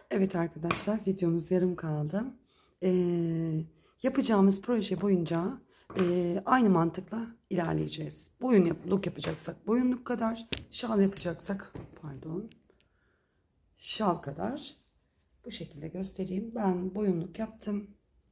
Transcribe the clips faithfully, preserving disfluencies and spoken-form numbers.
Evet arkadaşlar, videomuz yarım kaldı. Ee, yapacağımız proje boyunca e, aynı mantıkla ilerleyeceğiz. Boyun yap look yapacaksak boyunluk kadar, şal yapacaksak pardon şal kadar. Bu şekilde göstereyim. Ben boyunluk yaptım.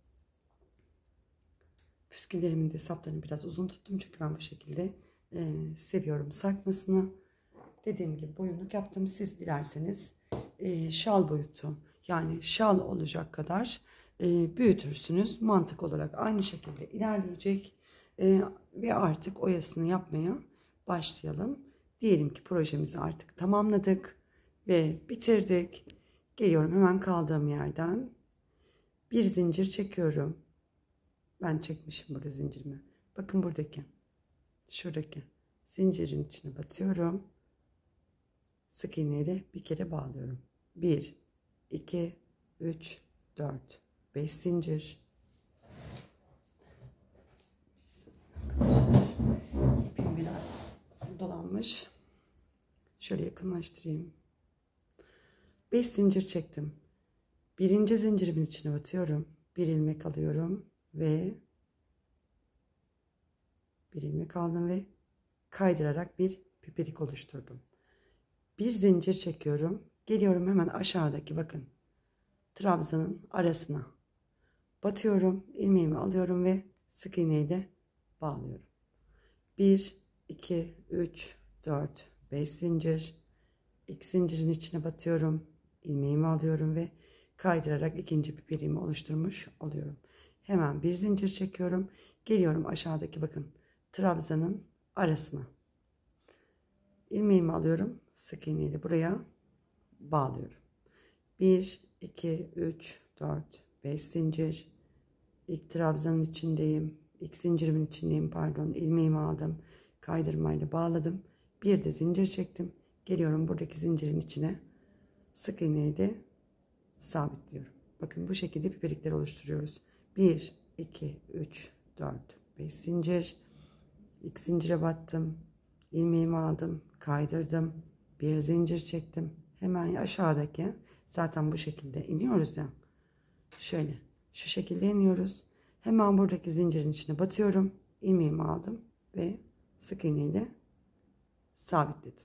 Püsküllerimin de saplarını biraz uzun tuttum çünkü ben bu şekilde e, seviyorum sarkmasını. Dediğim gibi boyunluk yaptım. Siz dilerseniz e, şal boyutu, yani şal olacak kadar e, büyütürsünüz. Mantık olarak aynı şekilde ilerleyecek e, ve artık oyasını yapmaya başlayalım. Diyelim ki projemizi artık tamamladık ve bitirdik. Geliyorum hemen kaldığım yerden bir zincir çekiyorum. Ben çekmişim burada zincirimi. Bakın buradaki, şuradaki zincirin içine batıyorum. Sık iğne ile bir kere bağlıyorum. bir, iki, üç, dört, beş zincir. İpim biraz dolanmış. Şöyle yakınlaştırayım. beş zincir çektim. Birinci zincirimin içine batıyorum. Bir ilmek alıyorum ve bir ilmek aldım ve kaydırarak bir pipirik oluşturdum. Bir zincir çekiyorum. Geliyorum hemen aşağıdaki, bakın, trabzanın arasına batıyorum. İlmeğimi alıyorum ve sık iğneyle bağlıyorum. bir, iki, üç, dört, beş zincir. İlk zincirin içine batıyorum. İlmeğimi alıyorum ve kaydırarak ikinci pipiriğimi oluşturmuş oluyorum. Hemen bir zincir çekiyorum. Geliyorum aşağıdaki, bakın, trabzanın arasına. İlmeğimi alıyorum. Sık iğneyle buraya bağlıyorum. bir, iki, üç, dört, beş zincir. İlk trabzanın içindeyim. İlk zincirimin içindeyim, pardon. İlmeğimi aldım. Kaydırmayla bağladım. Bir de zincir çektim. Geliyorum buradaki zincirin içine. Sık iğneyle sabitliyorum. Bakın bu şekilde pipirikler oluşturuyoruz. bir, iki, üç, dört, beş zincir. İlk zincire battım. İlmeğimi aldım. Kaydırdım. Bir zincir çektim. Hemen aşağıdaki, zaten bu şekilde iniyoruz ya. Şöyle şu şekilde iniyoruz. Hemen buradaki zincirin içine batıyorum. İlmeğimi aldım ve sık iğneyle sabitledim.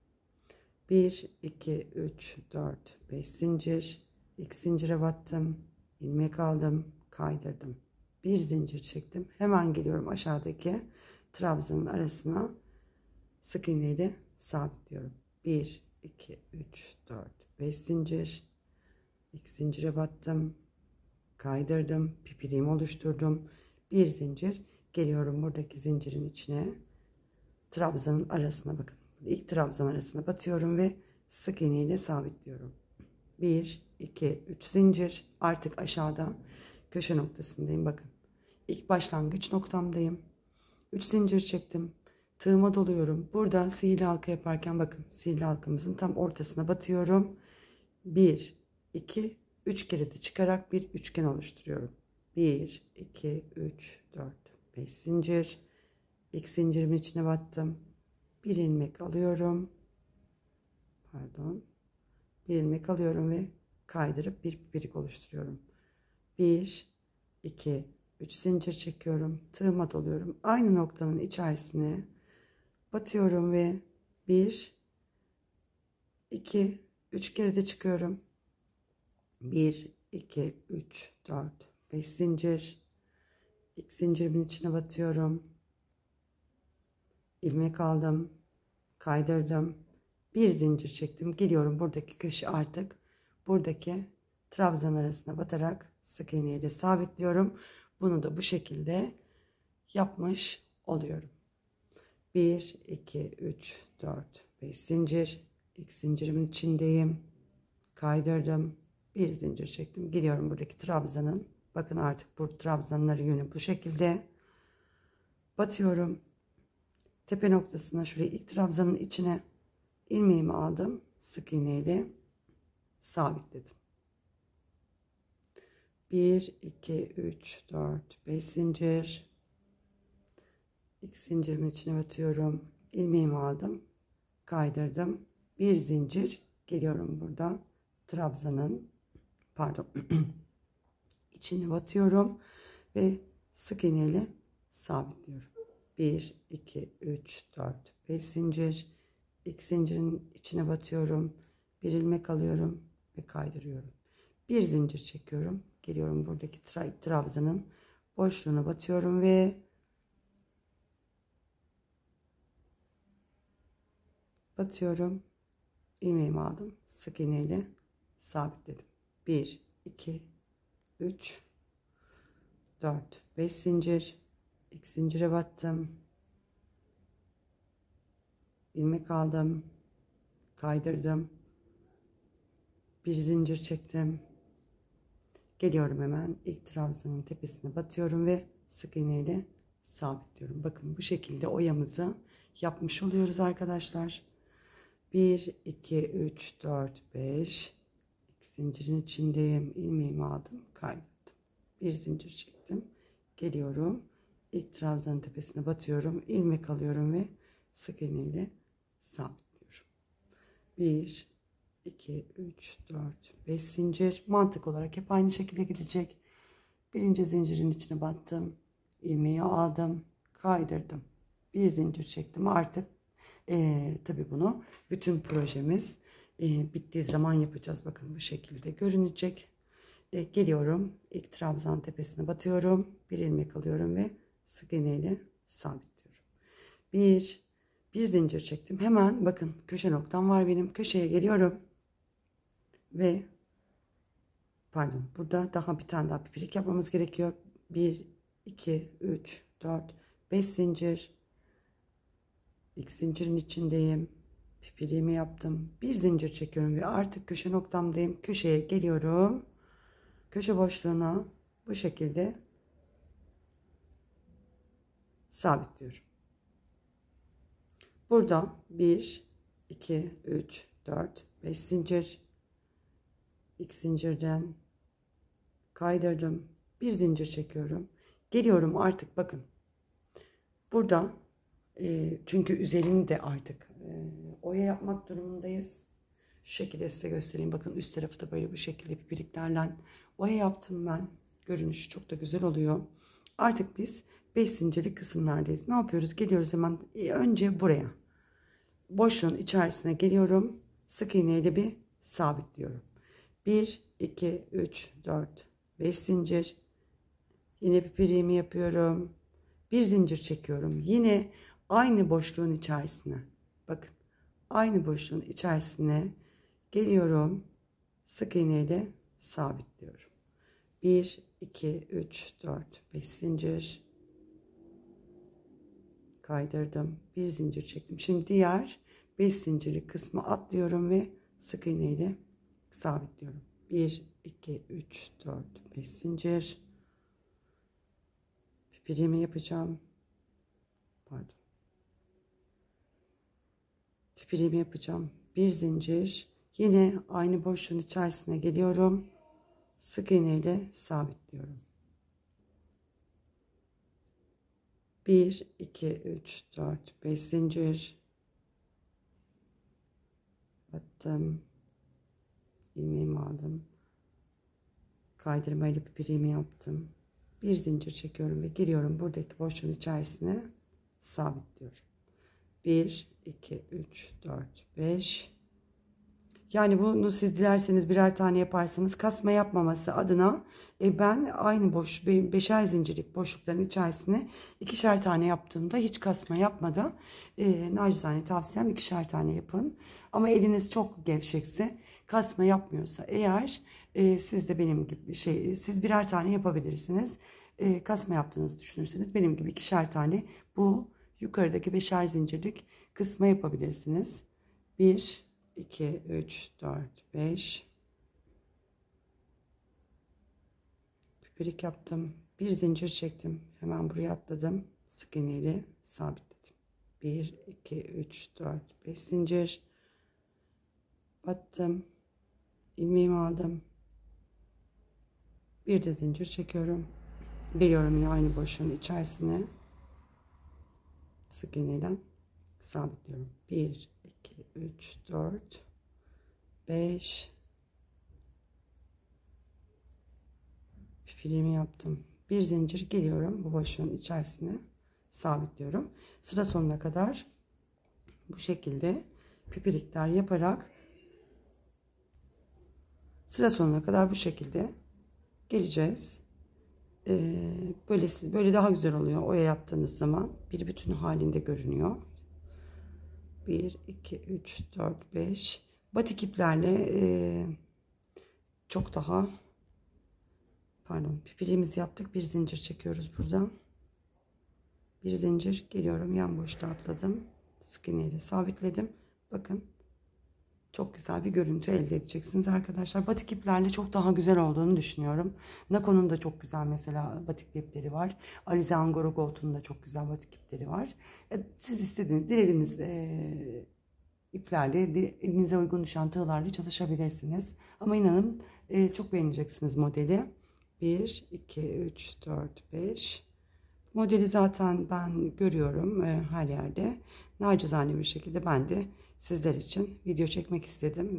bir, iki, üç, dört, beş zincir. İlk zincire battım. İlmek aldım. Kaydırdım. Bir zincir çektim. Hemen geliyorum aşağıdaki trabzanın arasına. Sık iğneyle sabitliyorum. bir, iki, üç, dört, beş zincir. İlk zincire battım. Kaydırdım. Pipiriğimi oluşturdum. Bir zincir. Geliyorum buradaki zincirin içine. Trabzanın arasına, bakın. İlk trabzan arasına batıyorum ve sık iğne ile sabitliyorum. bir, iki, üç zincir. Artık aşağıda köşe noktasındayım. Bakın. İlk başlangıç noktamdayım. üç zincir çektim. Tığıma doluyorum. Burada sihirli halka yaparken, bakın, sihirli halkamızın tam ortasına batıyorum. bir, iki, üç kere de çıkarak bir üçgen oluşturuyorum. bir, iki, üç, dört, beş zincir. İlk zincirimin içine battım. Bir ilmek alıyorum. Pardon. Bir ilmek alıyorum ve kaydırıp bir pipirik oluşturuyorum. bir, iki, üç zincir çekiyorum. Tığıma doluyorum. Aynı noktanın içerisine batıyorum ve bir, iki, üç kere de çıkıyorum. bir, iki, üç, dört, beş zincir. İlk zincirimin içine batıyorum. İlmek aldım. Kaydırdım. Bir zincir çektim. Geliyorum buradaki köşe, artık buradaki trabzan arasına batarak sık iğne ile sabitliyorum. Bunu da bu şekilde yapmış oluyorum. bir, iki, üç, dört, beş zincir. İlk zincirimin içindeyim. Kaydırdım. Bir zincir çektim. Geliyorum buradaki trabzanın. Bakın artık bu trabzanların yönü bu şekilde. Batıyorum. Tepe noktasına, şuraya ilk trabzanın içine ilmeğimi aldım. Sık iğne ile sabitledim. bir, iki, üç, dört, beş zincir. İlk zincirimin içine batıyorum. İlmeğimi aldım. Kaydırdım. Bir zincir. Geliyorum burada trabzanın pardon içine batıyorum ve sık iğne ile sabitliyorum. bir iki üç dört beş zincir. İlk zincirin içine batıyorum. Bir ilmek alıyorum ve kaydırıyorum. Bir zincir çekiyorum. Geliyorum buradaki tra trabzanın boşluğuna batıyorum ve batıyorum. İlmeğimi aldım. Sık iğne ile sabitledim. bir iki üç dört beş zincir. İlk zincire battım. İlmek aldım. Kaydırdım. Bir zincir çektim. Geliyorum hemen ilk trabzanın tepesine batıyorum ve sık iğne ile sabitliyorum. Bakın bu şekilde oyamızı yapmış oluyoruz arkadaşlar. bir iki üç dört beş. İlk zincirin içindeyim. İlmeğimi aldım, kaydırdım. Bir zincir çektim. Geliyorum. İlk trabzanın tepesine batıyorum. İlmek alıyorum ve sık iğne ile sabitliyorum. bir iki üç dört beş zincir. Mantık olarak hep aynı şekilde gidecek. Birinci zincirin içine battım. İlmeği aldım. Kaydırdım. Bir zincir çektim. Artık e, tabii bunu bütün projemiz e, bittiği zaman yapacağız. Bakın bu şekilde görünecek. E, geliyorum. İlk trabzan tepesine batıyorum. Bir ilmek alıyorum ve sık iğne ile sabitliyorum. Bir, bir zincir çektim. Hemen bakın köşe noktam var benim. Köşeye geliyorum. Ve pardon, burada daha bir tane daha pipirik yapmamız gerekiyor. bir iki üç dört beş zincir. İlk zincirin içindeyim. Pipiriğimi yaptım. Bir zincir çekiyorum ve artık köşe noktamdayım. Köşeye geliyorum. Köşe boşluğuna bu şekilde sabitliyorum. Burada bir iki üç dört beş zincir. İlk zincirden kaydırdım. Bir zincir çekiyorum. Geliyorum artık bakın. Burada e, çünkü üzerini de artık e, oya yapmak durumundayız. Şu şekilde size göstereyim. Bakın üst tarafı da böyle bu şekilde pipiriklerle oya yaptım ben. Görünüşü çok da güzel oluyor. Artık biz beş zincirlik kısımlardayız. Ne yapıyoruz? Geliyoruz hemen e, önce buraya. Boşluğun içerisine geliyorum. Sık iğne ile bir sabitliyorum. bir iki üç dört beş zincir. Yine pipiriğimi yapıyorum. Bir zincir çekiyorum. Yine aynı boşluğun içerisine. Bakın. Aynı boşluğun içerisine geliyorum. Sık iğne ile sabitliyorum. bir iki üç dört beş zincir. Kaydırdım. Bir zincir çektim. Şimdi diğer beş zincirlik kısmı atlıyorum ve sık iğne ile sabitliyorum. bir iki üç dört beş zincir. Pipirimi yapacağım. Pardon. Pipirimi yapacağım. Bir zincir. Yine aynı boşluğun içerisine geliyorum. Sık iğne ile sabitliyorum. bir iki üç dört beş zincir. Battım. İlmeğimi aldım. Kaydırmayla pipirimi yaptım. Bir zincir çekiyorum ve giriyorum buradaki boşluğun içerisine sabitliyorum. bir iki üç dört beş. Yani bunu siz dilerseniz birer tane yaparsanız kasma yapmaması adına e, ben aynı boş beşer zincirlik boşlukların içerisine ikişer tane yaptığımda hiç kasma yapmadan e, nacizane tavsiyem ikişer tane yapın. Ama eliniz çok gevşekse, kasma yapmıyorsa eğer e, siz de benim gibi şey siz birer tane yapabilirsiniz. E, kasma yaptığınızı düşünürseniz benim gibi ikişer tane bu yukarıdaki beşer zincirlik kısma yapabilirsiniz. bir iki üç dört beş. Pipirik yaptım. Bir zincir çektim. Hemen buraya atladım. Sık iğne ile sabitledim. bir iki üç dört beş zincir. Battım. İlmeğimi aldım. Bir de zincir çekiyorum. Geliyorum yine aynı boşluğun içerisine. Sık iğne ile sabitliyorum. bir iki üç dört beş. pipiliğimi yaptım. Bir zincir geliyorum bu boşluğun içerisine sabitliyorum. Sıra sonuna kadar bu şekilde pipilikler yaparak sıra sonuna kadar bu şekilde geleceğiz. Ee, böyle, böyle daha güzel oluyor. Oya yaptığınız zaman bir bütün halinde görünüyor. bir, iki, üç, dört, beş. Batik iplerle e, çok daha pardon pipiliğimizi yaptık. Bir zincir çekiyoruz buradan. Bir zincir geliyorum. Yan boşluğa atladım. Sık iğne ile sabitledim. Bakın. Çok güzel bir görüntü elde edeceksiniz arkadaşlar. Batik iplerle çok daha güzel olduğunu düşünüyorum. Nako'nun da çok güzel mesela batik ipleri var. Alize Angora Gold'un da çok güzel batik ipleri var. Siz istediğiniz, dilediğiniz e, iplerle, elinize uygun düşen tığlarla çalışabilirsiniz. Ama inanın e, çok beğeneceksiniz modeli. bir, iki, üç, dört, beş. Modeli zaten ben görüyorum e, her yerde. Nacizane bir şekilde ben de sizler için video çekmek istedim.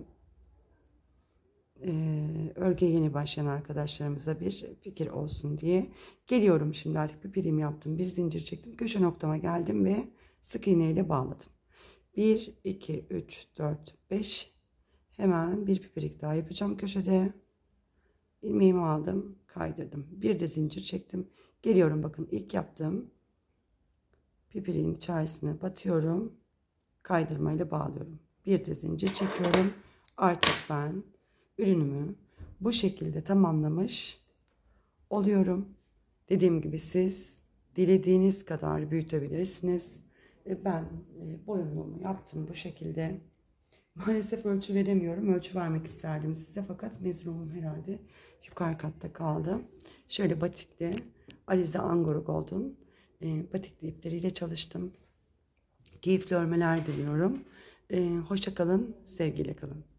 Ee, örgüye yeni başlayan arkadaşlarımıza bir fikir olsun diye. Geliyorum şimdi, artık bir birim yaptım. Bir zincir çektim. Köşe noktama geldim ve sık iğne ile bağladım. bir, iki, üç, dört, beş. Hemen bir pipirik daha yapacağım köşede. İlmeğimi aldım. Kaydırdım. Bir de zincir çektim. Geliyorum, bakın ilk yaptığım pipiriğin içerisine batıyorum. Kaydırmayla bağlıyorum. Bir de zincir çekiyorum. Artık ben ürünümü bu şekilde tamamlamış oluyorum. Dediğim gibi siz dilediğiniz kadar büyütebilirsiniz. Ben boyunluğumu yaptım bu şekilde. Maalesef ölçü veremiyorum. Ölçü vermek isterdim size, fakat mezrumum herhalde yukarı katta kaldı. Şöyle batikli Alize Angora Gold'un batikli ipleriyle çalıştım. Keyifli örmeler diliyorum. Hoşça kalın, sevgiyle kalın.